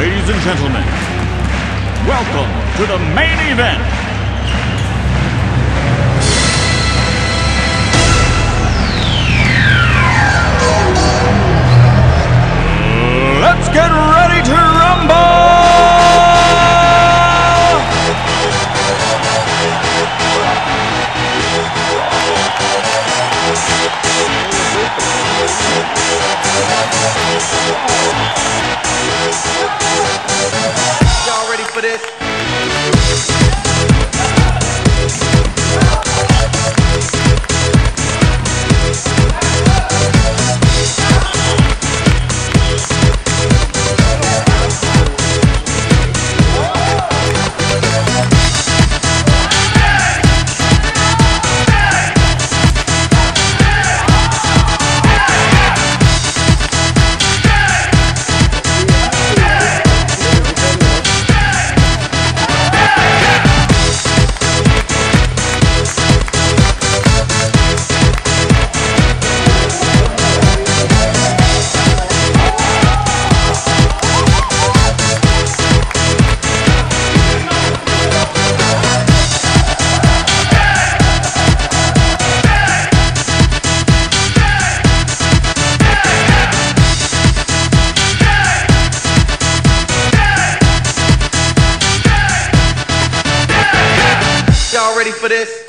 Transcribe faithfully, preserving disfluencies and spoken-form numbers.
Ladies and gentlemen, welcome to the main event. Let's get ready to rumble! Y'all ready for this? Y'all ready for this?